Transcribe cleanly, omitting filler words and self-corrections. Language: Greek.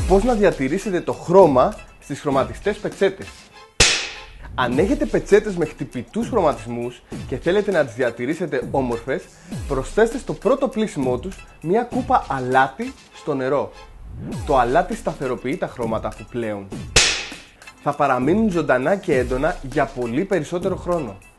Πώς να διατηρήσετε το χρώμα στις χρωματιστές πετσέτες. Αν έχετε πετσέτες με χτυπητούς χρωματισμούς και θέλετε να τις διατηρήσετε όμορφες, προσθέστε στο πρώτο πλύσιμό τους μία κούπα αλάτι στο νερό. Το αλάτι σταθεροποιεί τα χρώματα που πλέουν. Θα παραμείνουν ζωντανά και έντονα για πολύ περισσότερο χρόνο.